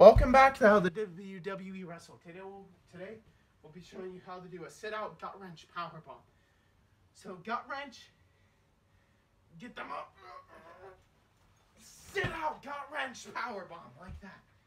Welcome back to HowtoWWE Wrestle. Today we'll be showing you how to do a sit-out Gutwrench Powerbomb. So Gutwrench, get them up. Sit-out Gutwrench Powerbomb, like that.